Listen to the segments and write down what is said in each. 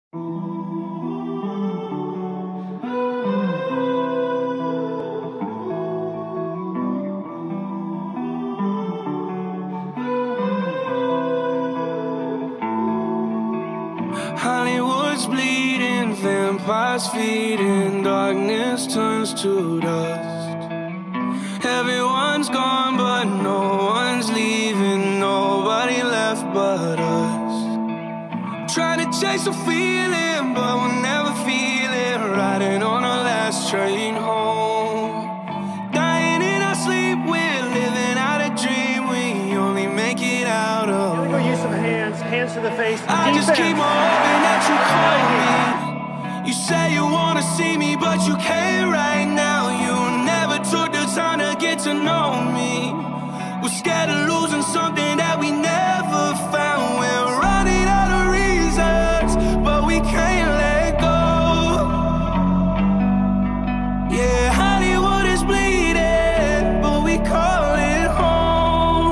Hollywood's bleeding, vampires feeding, darkness turns to dust. Everyone's gone, but no one's leaving, nobody left but us. Trying to chase a feeling, but we'll never feel it. Riding on our last train home, dying in our sleep, we're living out a dream. We only make it out alive. Here we go, use some hands to the face. I just keep on hoping that you call me. You say you wanna see me, but you can't right now. You never took the time to get to know me. We're scared of losing something that we never found. We're running out of reasons, but we can't let go. Yeah, Hollywood is bleeding, but we call it home.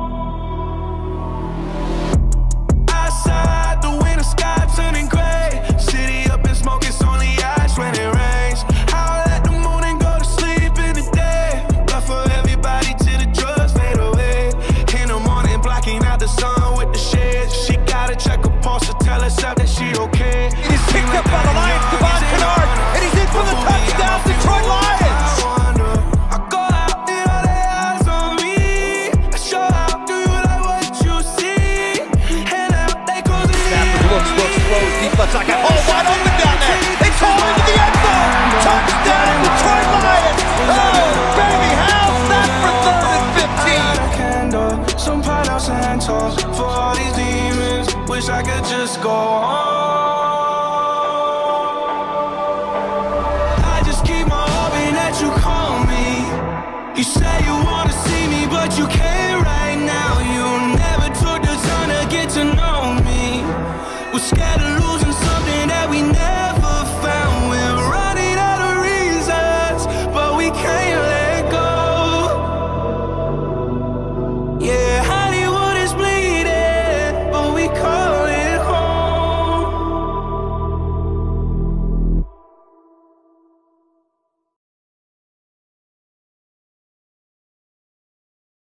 Outside, the winter sky turning gray. City up in smoke, it's only ash when it rains. I'll let the morning go to sleep in the day, but for everybody till the drugs fade away. In the morning, blocking out the sun with the shades. She gotta check her pulse to tell herself that she okay. It is picked up by the Lions, Devon Kennard, and he's in for the touchdown, Detroit Lions! I go out and all their eyes on me. I show out, do you like what you see? Head out, they close it in. Looks, throws, deep left side, got all wide open down there. It's all into the end zone. Touchdown, Detroit Lions. Oh, baby, how's that for 3rd and 15? Candle, some pineapples and toast for all these demons. Wish I could just go home. I just keep on hoping that you call me. You say you wanna see me, but you can't right now. You never took the time to get to know me. We're scared of losing